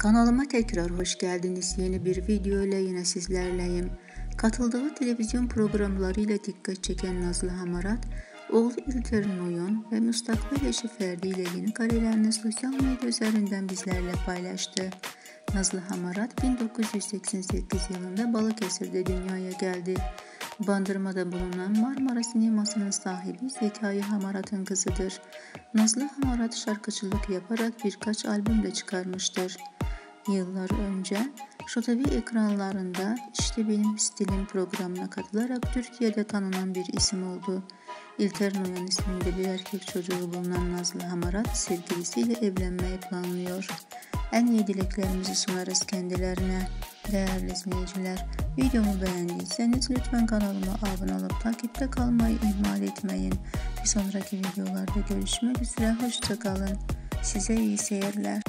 Kanalıma tekrar hoş geldiniz. Yeni bir video ile yine sizlerleyim. Katıldığı televizyon programlarıyla dikkat çeken Nazlı Hamarat, oğlu İlter Noyan ve müstakbel eşi Ferdi ile yeni karelerini sosyal medya üzerinden bizlerle paylaştı. Nazlı Hamarat 1988 yılında Balıkesir'de dünyaya geldi. Bandırma'da bulunan Marmara Sineması'nın sahibi Zekai Hamarat'ın kızıdır. Nazlı Hamarat şarkıcılık yaparak birkaç albüm de çıkarmıştır. Yıllar önce Show TV ekranlarında İşte Benim Stilim programına katılarak Türkiye'de tanınan bir isim oldu. İlter Noyan isminde bir erkek çocuğu bulunan Nazlı Hamarat sevgilisiyle evlenmeyi planlıyor. En iyi dileklerimizi sunarız kendilerine. Değerli izleyiciler, videomu beğendiyseniz lütfen kanalıma abone olup takipte kalmayı ihmal etmeyin. Bir sonraki videolarda görüşmek üzere, hoşça kalın. Size iyi seyirler.